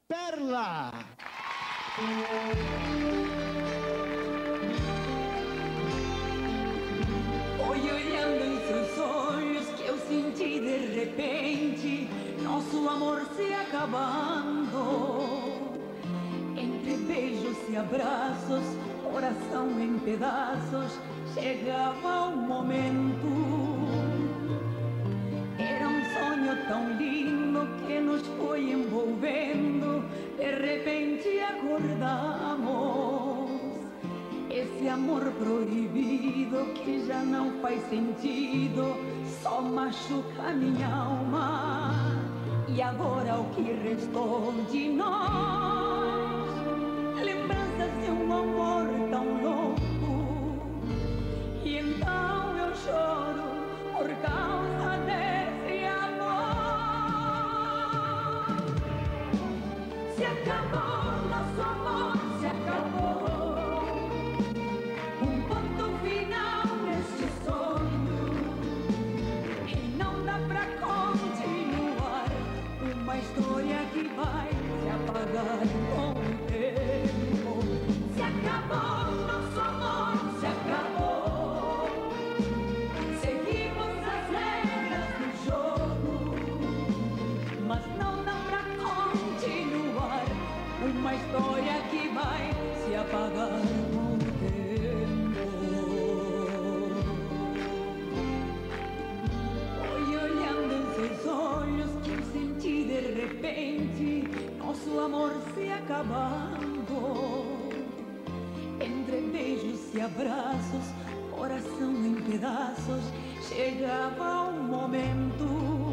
Perla! Foi olhando em seus olhos que eu senti de repente nosso amor se acabando. Entre beijos e abraços, coração em pedaços, chegava o momento. Era um sonho tão lindo que nos foi envolvendo. De repente acordamos. Esse amor proibido que já não faz sentido, só machuca minha alma. E agora o que restou de nós? Lembranças de um amor tão louco. E então eu choro por causa desse amor. Se acabou nosso amor, se acabou. Uma história que vai se apagar com o tempo. Se acabou nosso amor, se acabou. Seguimos as regras do jogo, mas não dá pra continuar. Uma história que vai se apagar com o tempo. Foi olhando em seus olhos que eu senti de repente nosso amor se acabando. Entre beijos e abraços, coração em pedaços, chegava um momento.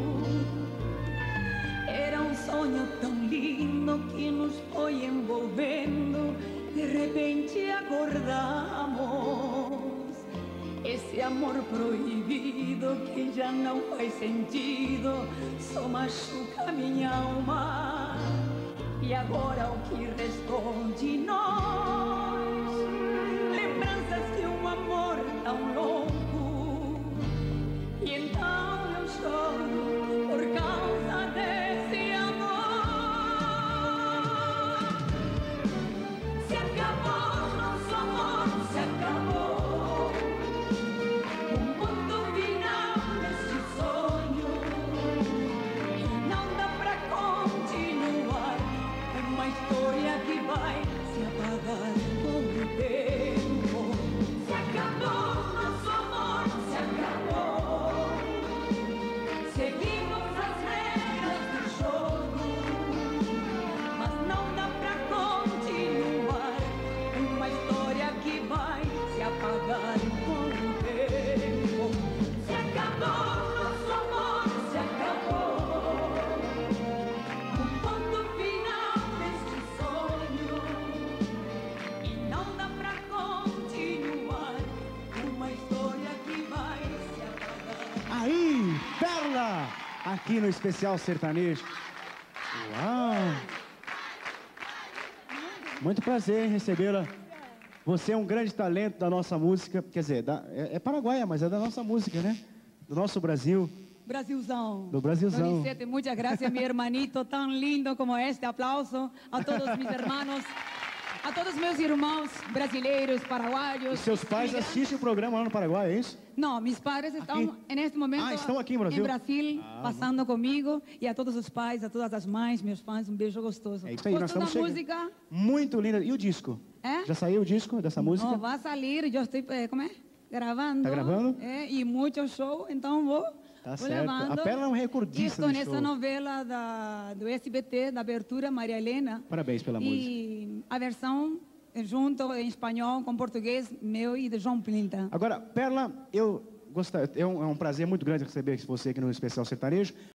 Era um sonho tão lindo que nos foi envolvendo. De repente acordamos. Esse amor proibido que já não faz sentido, só machuca minha alma. E agora o que restou de nós? Lembranças de um amor tão louco. E então eu choro por causa desse amor. Se acabou nosso amor, se acabou. Uma história que vai se apagar com o tempo. Se acabou nosso amor, se acabou. Seguimos as regras do jogo, mas não dá pra continuar. Uma história que vai se apagar com o tempo. Se acabou nosso amor, se acabou. Aí, Perla, aqui no Especial Sertanejo. Uau! Muito prazer em recebê-la. Você é um grande talento da nossa música. Quer dizer, é paraguaia, mas é da nossa música, né? Do nosso Brasil. Brasilzão. Do Brasilzão. Donizetti, muchas gracias, mi hermanito, tan lindo como este. Aplauso a todos mis hermanos. A todos meus irmãos brasileiros, paraguaios. E seus pais assistem o programa lá no Paraguai, é isso? Não, mis padres estão neste momento estão aqui em Brasil? Passando comigo. E a todos os pais, a todas as mães, meus fãs, um beijo gostoso. É isso aí, nós estamos chegando. Música? Muito linda. E o disco? É? Já saiu o disco dessa música? Não, vai sair, eu estou, gravando. Tá gravando? E muito show, então vou... Tá certo. A Perla é um recordista do show. Estou nessa novela do SBT, da abertura, Maria Helena. Parabéns pela música. E a versão junto em espanhol com português, meu e de João Plinta. Agora, Perla, é um prazer muito grande receber você aqui no Especial Sertanejo.